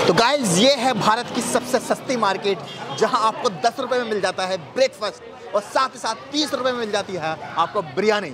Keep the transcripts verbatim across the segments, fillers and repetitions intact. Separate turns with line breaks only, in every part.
तो गाइस ये है भारत की सबसे सस्ती मार्केट, जहां आपको दस रुपए में मिल जाता है ब्रेकफास्ट और साथ ही साथ तीस रुपए में मिल जाती है आपको बिरयानी।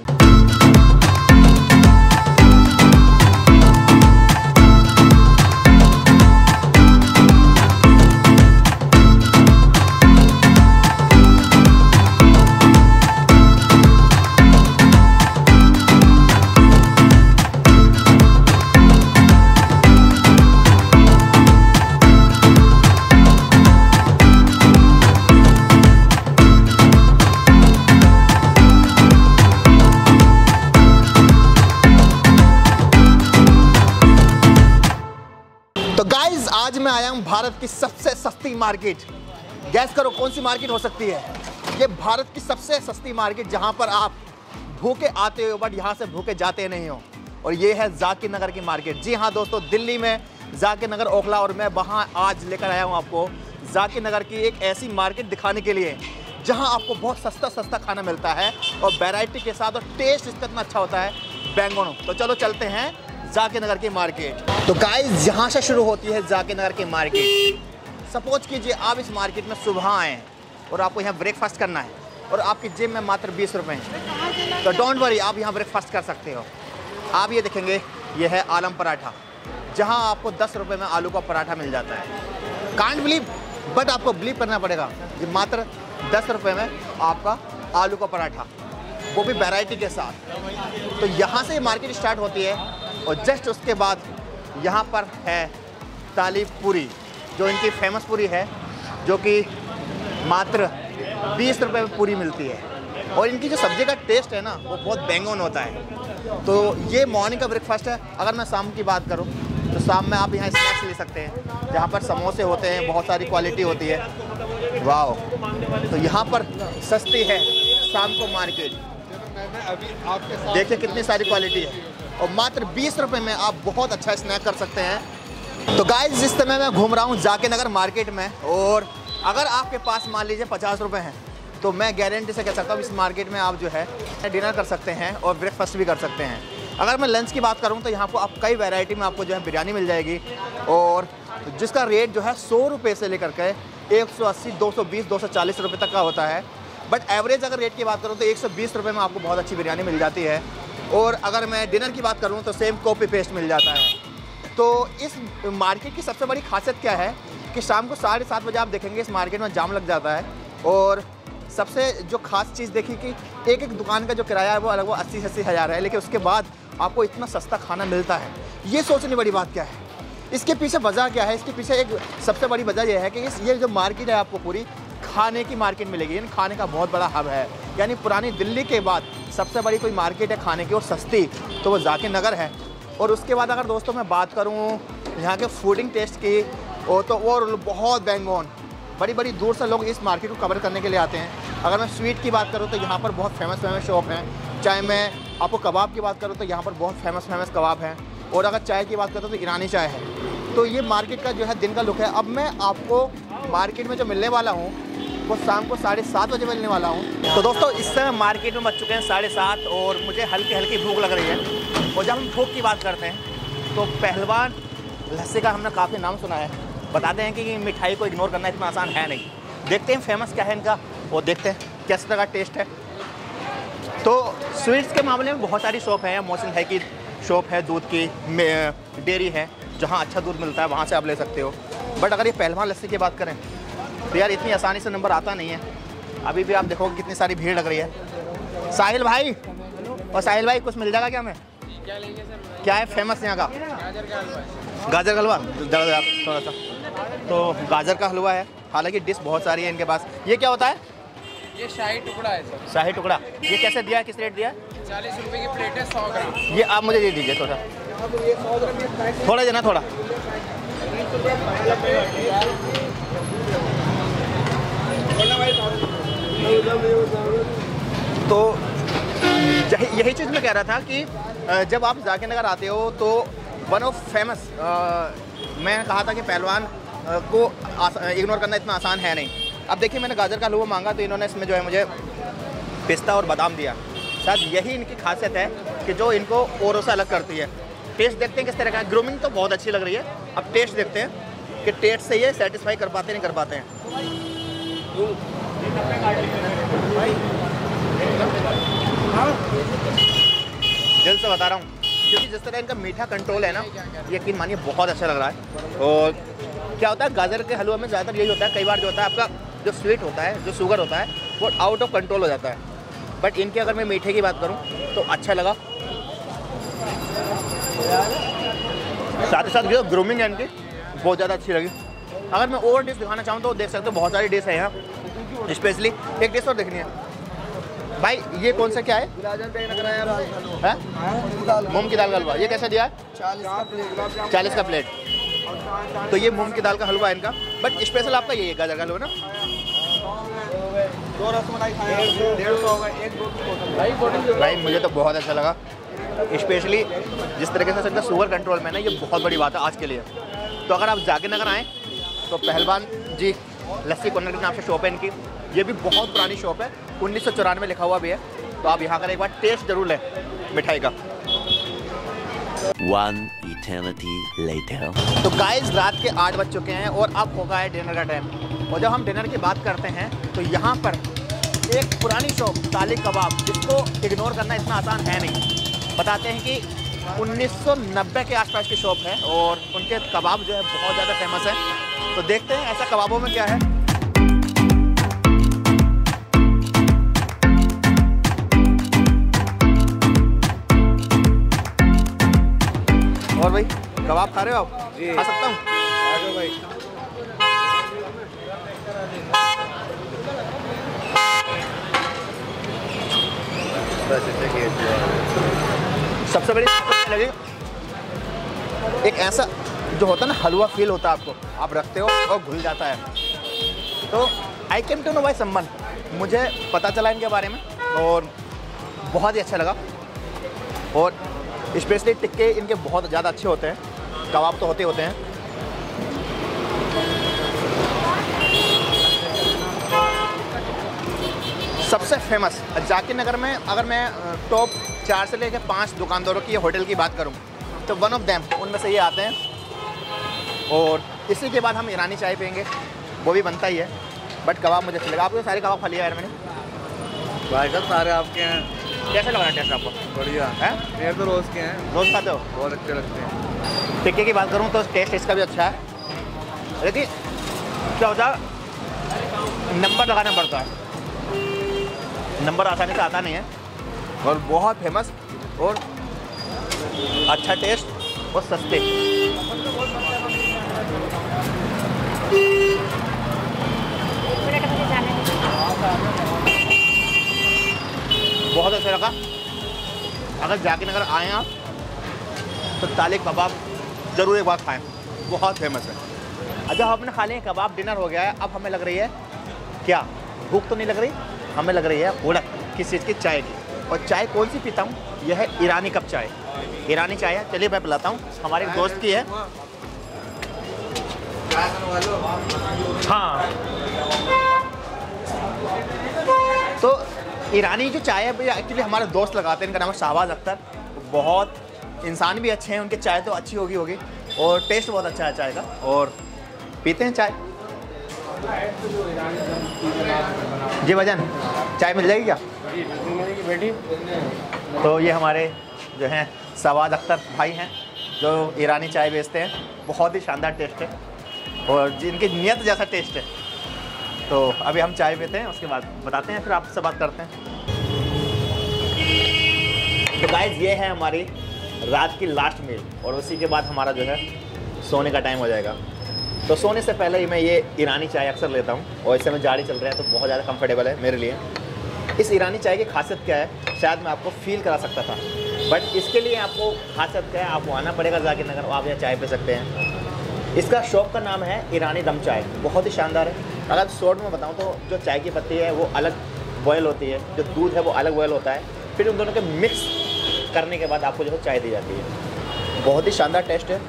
तो गाइज आज मैं आया हूं भारत की सबसे सस्ती मार्केट। गैस करो कौन सी मार्केट हो सकती है? ये भारत की सबसे सस्ती मार्केट जहां पर आप भूखे आते हो बट यहां से भूखे जाते नहीं हो, और ये है जाकिर नगर की मार्केट। जी हाँ दोस्तों, दिल्ली में जाकिर नगर ओखला, और मैं वहां आज लेकर आया हूं आपको जाकिर नगर की एक ऐसी मार्केट दिखाने के लिए जहां आपको बहुत सस्ता सस्ता खाना मिलता है और वैरायटी के साथ, और टेस्ट इसका इतना अच्छा होता है बैंगनों। तो चलो चलते हैं जाकिर नगर की मार्केट। तो गाइस यहाँ से शुरू होती है जाकिर नगर की मार्केट। सपोज कीजिए आप इस मार्केट में सुबह आए और आपको यहाँ ब्रेकफास्ट करना है और आपकी जेब में मात्र बीस रुपए हैं, तो डोंट वरी, आप यहाँ ब्रेकफास्ट कर सकते हो। आप ये देखेंगे, ये है आलम पराठा, जहाँ आपको दस रुपये में आलू का पराठा मिल जाता है। कांट बिलीव, बट आपको बिलीव करना पड़ेगा कि मात्र दस रुपये में आपका आलू का पराठा, वो भी वैरायटी के साथ। तो यहाँ से मार्केट स्टार्ट होती है और जस्ट उसके बाद यहाँ पर है तालीब पूरी, जो इनकी फेमस पूरी है, जो कि मात्र बीस रुपए में पूरी मिलती है। और इनकी जो सब्जी का टेस्ट है ना, वो बहुत बैंगन होता है। तो ये मॉर्निंग का ब्रेकफास्ट है। अगर मैं शाम की बात करूँ तो शाम में आप यहाँ स्नैक्स ले सकते हैं, जहाँ पर समोसे होते हैं, बहुत सारी क्वालिटी होती है। वाह, तो यहाँ पर सस्ती है शाम को मार्केट। देखिए कितनी सारी क्वालिटी है और मात्र बीस रुपए में आप बहुत अच्छा स्नैक कर सकते हैं। तो गाइस जिस समय मैं घूम रहा हूँ जाकिर नगर मार्केट में, और अगर आपके पास मान लीजिए पचास रुपए हैं, तो मैं गारंटी से कह सकता हूँ इस मार्केट में आप जो है डिनर कर सकते हैं और ब्रेकफास्ट भी कर सकते हैं। अगर मैं लंच की बात करूँ तो यहाँ पर आप कई वैरायटी में आपको जो है बिरयानी मिल जाएगी, और जिसका रेट जो है सौ रुपये से लेकर के एक सौ अस्सी, दो सौ बीस, दो सौ चालीस रुपये तक का होता है। बट एवरेज अगर रेट की बात करूँ तो एक सौ बीस रुपये में आपको बहुत अच्छी बिरयानी मिल जाती है। और अगर मैं डिनर की बात करूँ तो सेम कॉपी पेस्ट मिल जाता है। तो इस मार्केट की सबसे बड़ी खासियत क्या है कि शाम को साढ़े सात बजे आप देखेंगे इस मार्केट में जाम लग जाता है। और सबसे जो खास चीज़ देखी कि एक एक दुकान का जो किराया है वो अलग, वो अस्सी अस्सी हज़ार है, लेकिन उसके बाद आपको इतना सस्ता खाना मिलता है। ये सोचने बड़ी बात क्या है, इसके पीछे वजह क्या है? इसके पीछे एक सबसे बड़ी वजह यह है कि इस ये जो मार्केट है आपको पूरी खाने की मार्केट मिलेगी, यानी खाने का बहुत बड़ा हब है। यानी पुरानी दिल्ली के बाद सबसे बड़ी कोई मार्केट है खाने की और सस्ती, तो वो जाकिर नगर है। और उसके बाद अगर दोस्तों मैं बात करूँ यहाँ के फूडिंग टेस्ट की, वो तो वो बहुत बैंगन, बड़ी बड़ी दूर से लोग इस मार्केट को कवर करने के लिए आते हैं। अगर मैं स्वीट की बात करूँ तो यहाँ पर बहुत फेमस फेमस शॉप हैं। चाहे मैं आपको कबाब की बात करूँ तो यहाँ पर बहुत फेमस फेमस कबाब हैं। और अगर चाय की बात करूँ तो ईरानी चाय है। तो ये मार्केट का जो है दिन का लुक है। अब मैं आपको मार्केट में जो मिलने वाला हूँ वो शाम को साढ़े सात बजे मिलने वाला हूँ। तो दोस्तों इस समय मार्केट में बज चुके हैं साढ़े सात और मुझे हल्की हल्की भूख लग रही है। और जब हम भूख की बात करते हैं तो पहलवान लस्सी का हमने काफ़ी नाम सुना है। बताते हैं कि मिठाई को इग्नोर करना इतना आसान है नहीं। देखते हैं फेमस क्या है इनका, और देखते हैं किस तरह का टेस्ट है। तो स्वीट्स के मामले में बहुत सारी शॉप है। मोहसिन है की शॉप है, दूध की डेयरी है, जहाँ अच्छा दूध मिलता है, वहाँ से आप ले सकते हो। बट अगर ये पहलवान लस्सी की बात करें तो यार इतनी आसानी से नंबर आता नहीं है। अभी भी आप देखोगे कितनी सारी भीड़ लग रही है। साहिल भाई, और साहिल भाई कुछ मिल जाएगा क्या हमें? क्या लेंगे सर? क्या है फेमस यहाँ का? गाजर का हलवा। गाजर का हलवा ज़रा थोड़ा सा। तो गाजर का हलवा है, हालांकि डिश बहुत सारी है इनके पास। ये क्या होता है?
ये शाही टुकड़ा है सर।
शाही टुकड़ा। ये कैसे दिया है, किस रेट दिया है?
चालीस रुपए की प्लेट है, सौ ग्राम।
ये आप मुझे दे दीजिए थोड़ा थोड़ा देना थोड़ा। तो यही चीज़ मैं कह रहा था कि जब आप जाकिर नगर आते हो तो वन ऑफ फेमस, मैं कहा था कि पहलवान को इग्नोर करना इतना आसान है नहीं। अब देखिए मैंने गाजर का हलवा मांगा तो इन्होंने इसमें जो है मुझे पिस्ता और बादाम दिया। शायद यही इनकी खासियत है कि जो इनको औरों से अलग करती है। टेस्ट देखते हैं किस तरह का है। ग्रूमिंग तो बहुत अच्छी लग रही है, अब टेस्ट देखते हैं। कि टेस्ट से ये सेटिस्फाई कर पाते नहीं कर पाते हैं। दिल से बता रहा हूँ, क्योंकि जिस तरह इनका मीठा कंट्रोल है ना, यकीन मानिए बहुत अच्छा लग रहा है। और क्या होता है, गाजर के हलवे में ज़्यादातर यही होता है, कई बार जो होता है आपका जो स्वीट होता है, जो शुगर होता है, वो आउट ऑफ कंट्रोल हो जाता है। बट इनके अगर मैं मीठे की बात करूँ तो अच्छा लगा। साथ ही साथ जो ग्रूमिंग है इनकी बहुत ज़्यादा अच्छी लगी। अगर मैं और डिश दिखाना चाहूँ तो देख सकते हो बहुत सारी डिश है यहाँ। स्पेशली एक डिश और देखनी है भाई, ये कौन सा क्या है? मूंग की दाल का हलवा। ये कैसा दिया है? चालीस का प्लेट। तो ये मूंग की दाल का हलवा है इनका। बट स्पेशल आपका ये है गाजर का हलवा ना।
दो रसमलाई खाए, डेढ़ सौ होगा, एक दो
भाई मुझे तो बहुत अच्छा लगा। स्पेशली जिस तरीके से इनका शुगर कंट्रोल में ना, ये बहुत बड़ी बात है आज के लिए। तो अगर आप जाकिर नगर आएँ तो पहलवान जी लस्सी कॉर्नर के नाम से शॉप है इनकी। ये भी बहुत पुरानी शॉप है, उन्नीस सौ चौरानवे लिखा हुआ भी है। तो आप यहाँ कर एक बार टेस्ट जरूर लें मिठाई का।
One eternity later.
तो गाइस रात के आठ बज चुके हैं और अब होगा है डिनर का टाइम। और जब हम डिनर की बात करते हैं तो यहाँ पर एक पुरानी शॉप तालिक कबाब, जिसको इग्नोर करना इतना आसान है नहीं। बताते हैं कि उन्नीस सौ नब्बे के आसपास की शॉप है और उनके कबाब जो है बहुत ज़्यादा फेमस है। तो देखते हैं ऐसा कबाबों में क्या है। और भाई कबाब खा रहे हो आप? खा सकता हूँ?
आ जाओ भाई।
सबसे बड़ी लगी एक ऐसा जो होता है ना हलवा फील होता है आपको, आप रखते हो और घुल जाता है। तो I came to know by someone, मुझे पता चला इनके बारे में और बहुत ही अच्छा लगा। और स्पेशली टिक्के इनके बहुत ज़्यादा अच्छे होते हैं, कबाब तो होते होते हैं। सबसे फेमस जाकिर नगर में अगर मैं टॉप चार से लेकर पाँच दुकानदारों की होटल की बात करूं तो वन ऑफ देम उनमें से ये आते हैं। और इसी के बाद हम ईरानी चाय पियेंगे, वो भी बनता ही है। बट कबाब मुझे अच्छा लगा। आपको सारे कबाब खा लिया यार मैंने।
भाई साहब सारे आपके हैं।
कैसा लग रहा है टेस्ट आपको?
बढ़िया
है?
मेरे तो रोज़ के हैं।
रोज़ खाते हो?
बहुत अच्छे लगते हैं।
टिक्के की बात करूँ तो टेस्ट इसका भी अच्छा है, लेकिन क्या होता है नंबर लगाना पड़ता है, नंबर आसानी से आता नहीं है। और बहुत फेमस और अच्छा टेस्ट और सस्ते। बहुत अच्छा लगा। अगर जाकिर नगर आए आप तो तालिक कबाब ज़रूर एक बार खाएं, बहुत फेमस है। अच्छा आपने खा लिए कबाब, डिनर हो गया है। अब हमें लग रही है क्या, भूख तो नहीं लग रही, हमें लग रही है उड़क किस चीज़ की, चाय की। और चाय कौन सी पीता हूँ, यह है ईरानी कप चाय। ईरानी चाय है, चलिए मैं पिलाता हूँ। हमारे एक दोस्त की है। हाँ, तो ईरानी जो चाय है एक्चुअली हमारे दोस्त लगाते हैं, इनका नाम है शाहबाज अख्तर। बहुत इंसान भी अच्छे हैं, उनकी चाय तो अच्छी होगी होगी और टेस्ट बहुत अच्छा है चाय का। और पीते हैं चाय। जी भजन, चाय मिल जाएगी क्या?
बेटी
तो ये हमारे जो हैं शाहबाज अख्तर भाई हैं जो ईरानी चाय बेचते हैं। बहुत ही शानदार टेस्ट है और जिनकी नियत जैसा टेस्ट है। तो अभी हम चाय पीते हैं, उसके बाद बताते हैं, फिर आपसे बात करते हैं। तो गाइस ये है हमारी रात की लास्ट मील और उसी के बाद हमारा जो है सोने का टाइम हो जाएगा। तो सोने से पहले ही मैं ये ईरानी चाय अक्सर लेता हूँ और इस समय जाड़ी चल रहा है तो बहुत ज़्यादा कंफर्टेबल है मेरे लिए। इस ईरानी चाय की खासियत क्या है शायद मैं आपको फील करा सकता था, बट इसके लिए आपको खासियत क्या है, आपको आना पड़ेगा जाकिर नगर, आप यहाँ चाय पी सकते हैं। इसका शॉप का नाम है ईरानी दम चाय, बहुत ही शानदार है। अगर शॉर्ट में बताऊँ तो जो चाय की पत्ती है वो अलग बॉयल होती है, जो दूध है वो अलग बॉयल होता है, फिर उन दोनों के मिक्स करने के बाद आपको जो है चाय दी जाती है। बहुत ही शानदार टेस्ट है।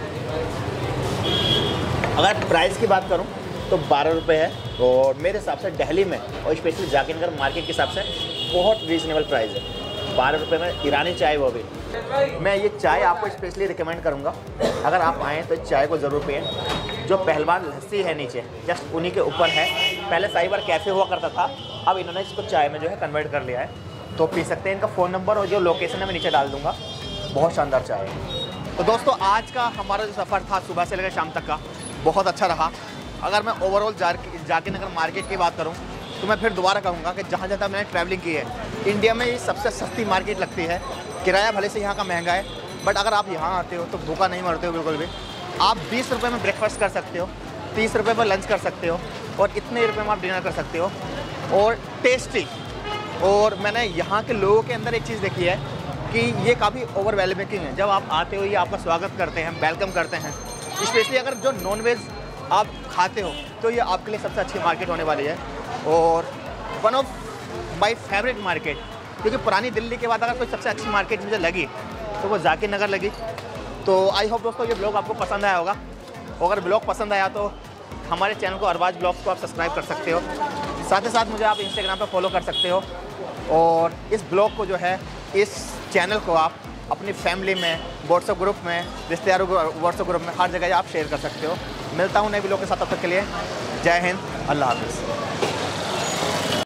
अगर प्राइस की बात करूं तो बारह रुपये है और मेरे हिसाब से दिल्ली में और स्पेशली जाकिर नगर मार्केट के हिसाब से बहुत रीज़नेबल प्राइस है। बारह रुपये में ईरानी चाय, वो भी मैं ये चाय आपको स्पेशली रिकमेंड करूंगा। अगर आप आएँ तो चाय को ज़रूर पिएं। जो पहलवान लस्सी है नीचे जस्ट उन्हीं के ऊपर है। पहले साई बार कैफ़े हुआ करता था, अब इन्होंने इसको चाय में जो है कन्वर्ट कर लिया है, तो पी सकते हैं। इनका फ़ोन नंबर और जो लोकेशन है मैं नीचे डाल दूँगा। बहुत शानदार चाय है। तो दोस्तों आज का हमारा जो सफ़र था सुबह से लेकर शाम तक का बहुत अच्छा रहा। अगर मैं ओवरऑल जाकिर नगर मार्केट की बात करूँ तो मैं फिर दोबारा कहूँगा कि जहाँ जहाँ मैंने ट्रैवलिंग की है, इंडिया में ये सबसे सस्ती मार्केट लगती है। किराया भले से यहाँ का महंगा है, बट अगर आप यहाँ आते हो तो भूखा नहीं मरते हो बिल्कुल भी। आप बीस रुपये में ब्रेकफास्ट कर सकते हो, तीस रुपये में लंच कर सकते हो और इतने रुपये में आप डिनर कर सकते हो और टेस्टी। और मैंने यहाँ के लोगों के अंदर एक चीज़ देखी है कि ये काफ़ी ओवरवेलमिंग है। जब आप आते हो ये आपका स्वागत करते हैं, वेलकम करते हैं। स्पेशली अगर जो नॉन वेज आप खाते हो तो ये आपके लिए सबसे अच्छी मार्केट होने वाली है और one of my favourite market. क्योंकि पुरानी दिल्ली के बाद अगर कोई सबसे अच्छी मार्केट मुझे लगी तो वो जाकिर नगर लगी। तो आई होप दोस्तों ये ब्लॉग आपको पसंद आया होगा। अगर ब्लॉग पसंद आया तो हमारे चैनल को अरबाज ब्लॉग्स को आप सब्सक्राइब कर सकते हो। साथ ही साथ मुझे आप इंस्टाग्राम पर फॉलो कर सकते हो और इस ब्लॉग को जो है, इस चैनल को आप अपनी फैमिली में, व्हाट्सएप ग्रुप में, रिश्तेदारों व्हाट्सएप ग्रुप में, हर जगह आप शेयर कर सकते हो। मिलता हूँ नए ब्लॉग के साथ, तब तक के लिए जय हिंद, अल्लाह हाफिज़।